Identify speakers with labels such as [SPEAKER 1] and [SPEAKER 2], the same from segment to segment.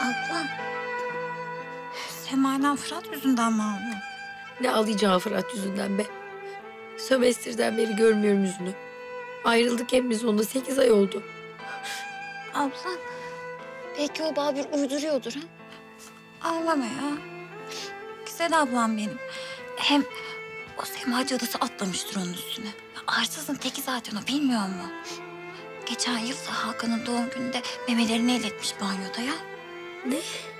[SPEAKER 1] Abla. Sema'yla Fırat yüzünden mi ağlıyorsun?
[SPEAKER 2] Ne ağlayacağım Fırat yüzünden be. Sömestrden beri görmüyorum yüzünü. Ayrıldık hem biz onunla 8 ay oldu.
[SPEAKER 1] Abla. Belki o Babür uyduruyordur ha? Ağlama ya. Güzel ablam benim. Hem o Sema cadısı atlamıştır onun üstüne. Ya arsızın teki zaten o, bilmiyor mu? Geçen yıl Hakan'ın doğum gününde memelerini elletmiş banyoda ya.
[SPEAKER 2] Ne?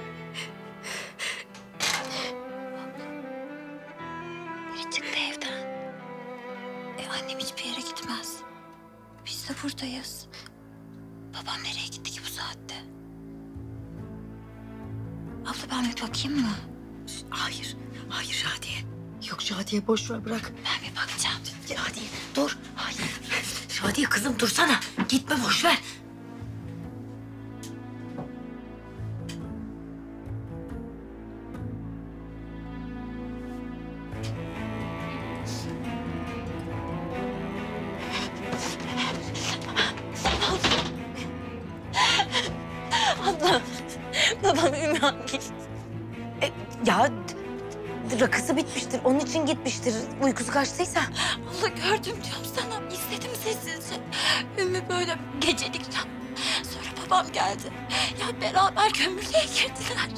[SPEAKER 1] Biri çıktı evden. Annem hiçbir yere gitmez. Biz de buradayız. Babam nereye gitti ki bu saatte? Abla ben bir bakayım mı?
[SPEAKER 2] Hayır, hayır Şadiye. Yok Şadiye boş ver bırak.
[SPEAKER 1] Ben bir bakacağım.
[SPEAKER 2] Şadiye dur. Hayır. Şadiye kızım dursana. Gitme boş ver.
[SPEAKER 1] Abla, babam Ümran geçti.
[SPEAKER 2] Ya rakısı bitmiştir. Onun için gitmiştir. Uykusu kaçtıysa.
[SPEAKER 1] Allah gördüm diyorum sana. İzledim sessizce. Ümmü böyle gecelikten. Sonra babam geldi. Ya beraber kömürlüğe girdiler.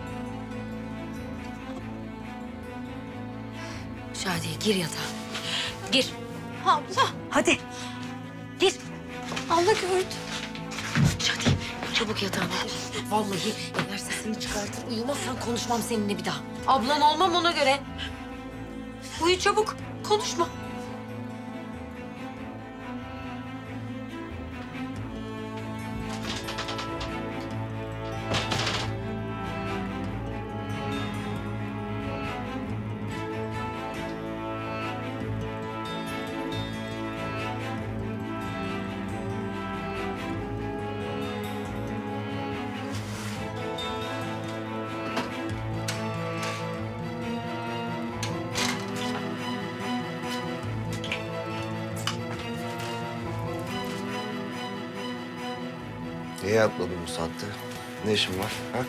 [SPEAKER 2] Şadiye gir yatağa. Gir.
[SPEAKER 1] Abla.
[SPEAKER 2] Hadi. Gir.
[SPEAKER 1] Allah gördü.
[SPEAKER 2] Şadiye çabuk yatağına gir. Vallahi eğer sesini çıkartır uyumazsan konuşmam seninle bir daha. Ablan olmam ona göre. Uyu çabuk. Konuşma.
[SPEAKER 3] Niye atladın bu saatte? Ne işin var? Ha?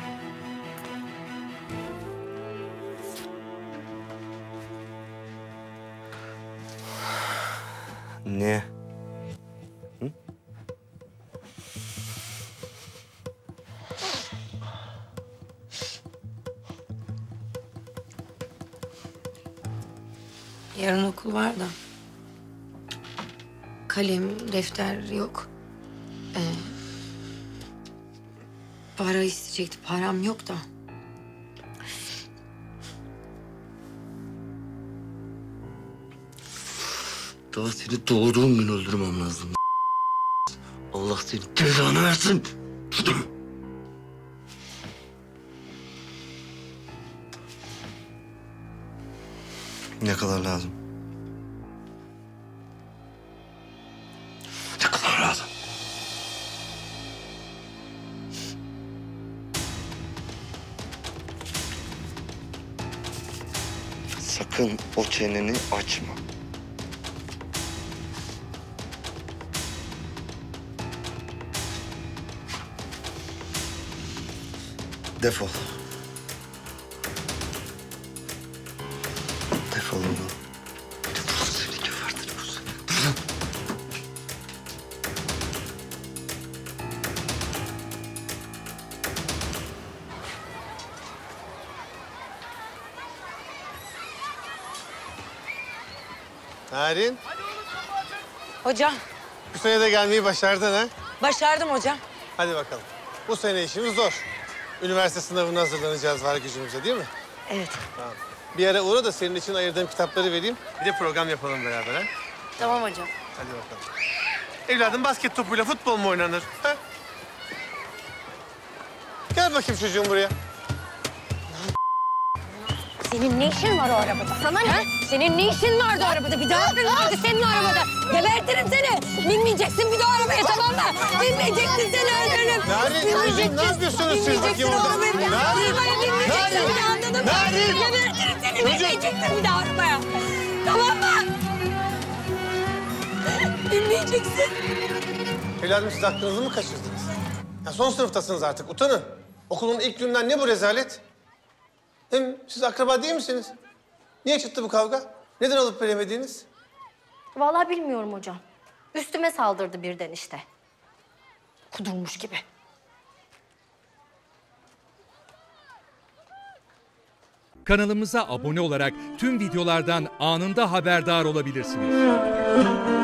[SPEAKER 3] Ne? Hı?
[SPEAKER 2] Yarın okul var da. Kalem, defter yok. Para isteyecekti. Param yok da.
[SPEAKER 3] Daha seni doğduğun gün öldürmem lazım. Allah senin cezanı versin. Ne kadar lazım? Ne kadar lazım? Sakın o çeneni açma. Defol. Defol oğlum. Defol seni gebertirim bu seni. Buradan.
[SPEAKER 4] Narin,
[SPEAKER 5] Hocam,
[SPEAKER 4] bu sene de gelmeyi başardın ha?
[SPEAKER 5] başardım hocam.
[SPEAKER 4] Hadi bakalım. Bu sene işimiz zor. Üniversite sınavına hazırlanacağız var gücümüze değil mi?
[SPEAKER 5] Evet.
[SPEAKER 4] Tamam. Bir ara uğra da senin için ayırdığım kitapları vereyim. Bir de program yapalım beraber ha?
[SPEAKER 5] Tamam hocam.
[SPEAKER 4] Hadi bakalım. Evladım basket topuyla futbol mu oynanır? Ha? Gel bakayım çocuğum buraya.
[SPEAKER 5] Senin ne işin var o arabada? Sana ne? Senin ne işin vardı o arabada? Bir daha ne vardı senin o arabada? Gebertirim seni. Binmeyeceksin bir daha arabaya, tamam mı? Binmeyeceksin, seni öldürürüm.
[SPEAKER 4] Narin, çocuğum ne yapıyorsunuz siz bakayım orada?
[SPEAKER 5] Narin! Binmeyeceksin bir daha, anladın mı?
[SPEAKER 4] Narin!
[SPEAKER 5] Gebertirim seni. Binmeyeceksin bir daha arabaya. Tamam mı? Binmeyeceksin.
[SPEAKER 4] Evladım siz aklınızı mı kaçırdınız? Ya son sınıftasınız artık, utanın. Okulun ilk günden ne bu rezalet? Hem siz akraba değil misiniz? Niye çıktı bu kavga? Neden alıp veremediğiniz?
[SPEAKER 5] Vallahi bilmiyorum hocam. Üstüme saldırdı birden işte. Kudurmuş gibi.
[SPEAKER 6] Kanalımıza abone olarak tüm videolardan anında haberdar olabilirsiniz.